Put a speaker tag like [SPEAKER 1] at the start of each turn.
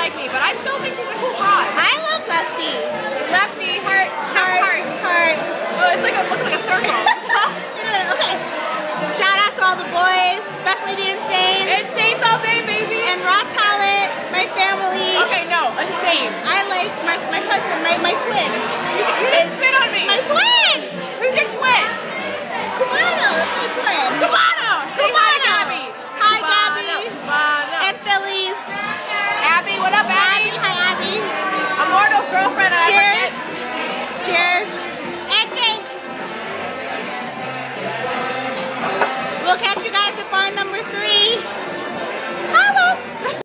[SPEAKER 1] like me, but I still think she's a cool broad.
[SPEAKER 2] I love Lefty.
[SPEAKER 1] Lefty, heart. Oh, it's like looks like a circle.
[SPEAKER 2] Okay. Shout out to all the boys, especially the Insanes.
[SPEAKER 1] Insanes all day, baby.
[SPEAKER 2] And Raw Talent, my family.
[SPEAKER 1] Okay, no, Insane.
[SPEAKER 2] I like my cousin, my twin.
[SPEAKER 1] You just spit on me.
[SPEAKER 2] My twin!
[SPEAKER 1] Who's your twin?
[SPEAKER 2] Cubano, that's my twin.
[SPEAKER 1] Cubano! Say hi, Gabby.
[SPEAKER 2] Hi, Gabby.
[SPEAKER 1] Cubano.
[SPEAKER 2] And Phillies.
[SPEAKER 1] Abby, what up, Abby?
[SPEAKER 2] Hi, Abby.
[SPEAKER 1] Immortal's girlfriend.
[SPEAKER 2] Cheers. Cheers. And drink. We'll catch you